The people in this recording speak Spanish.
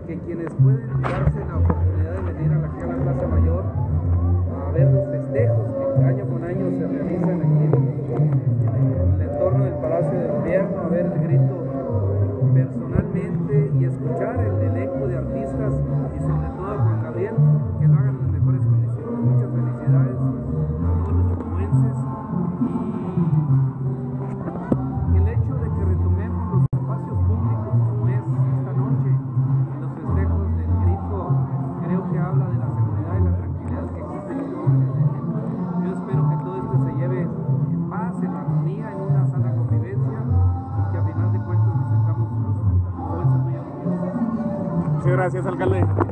que quienes pueden darse la oportunidad de venir aquí a la Plaza Mayor a ver los festejos que año con año se realizan aquí en el entorno del Palacio de Gobierno, a ver el grito personalmente y escuchar el elenco de artistas y sobre todo a Juan Gabriel, que lo hagan en las mejores condiciones. Muchas felicidades a todos los chihuahuenses y el hecho de que retomemos los espacios públicos como es esta noche, los festejos del grito, creo que habla de la seguridad y la tranquilidad que existe en los jóvenes. Yo espero que todo esto se lleve en paz, en armonía, en una sana convivencia y que a final de cuentas nos sentamos los jóvenes muy orgullosos. Muchas gracias, alcalde.